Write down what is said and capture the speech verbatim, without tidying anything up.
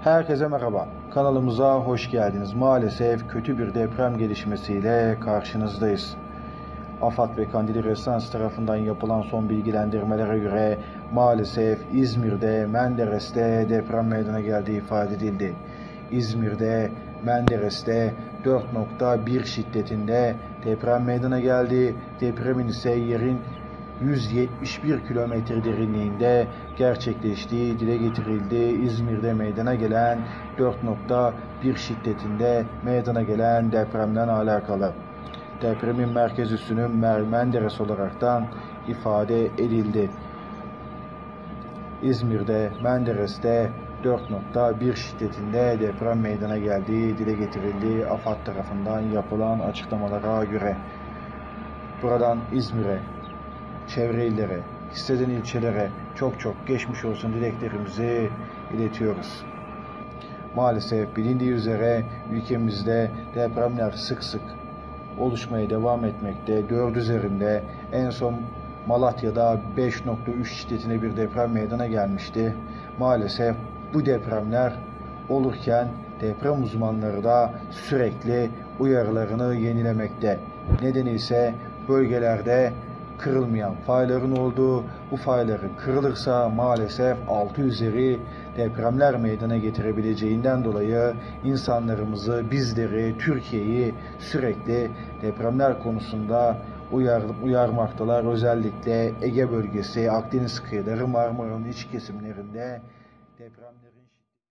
Herkese merhaba. Kanalımıza hoş geldiniz. Maalesef kötü bir deprem gelişmesiyle karşınızdayız. AFAD ve Kandilli Rezidans tarafından yapılan son bilgilendirmelere göre maalesef İzmir'de, Menderes'te deprem meydana geldiği ifade edildi. İzmir'de, Menderes'te dört nokta bir şiddetinde deprem meydana geldi. Depremin ise yerin yüz yetmiş bir kilometre derinliğinde gerçekleştiği dile getirildi. İzmir'de meydana gelen dört nokta bir şiddetinde meydana gelen depremden alakalı. Depremin merkez üssünün Menderes olaraktan ifade edildi. İzmir'de, Menderes'te dört nokta bir şiddetinde deprem meydana geldiği dile getirildi. AFAD tarafından yapılan açıklamalara göre. Buradan İzmir'e, çevre illere, hisseden ilçelere çok çok geçmiş olsun dileklerimizi iletiyoruz. Maalesef bilindiği üzere ülkemizde depremler sık sık oluşmaya devam etmekte. Dört üzerinde en son Malatya'da beş nokta üç şiddetine bir deprem meydana gelmişti. Maalesef bu depremler olurken deprem uzmanları da sürekli uyarılarını yenilemekte. Nedeni ise bölgelerde kırılmayan fayların olduğu, bu fayların kırılırsa maalesef altı üzeri depremler meydana getirebileceğinden dolayı insanlarımızı, bizleri, Türkiye'yi sürekli depremler konusunda uyar, uyarmaktalar. Özellikle Ege bölgesi, Akdeniz kıyıları, Marmara'nın iç kesimlerinde depremler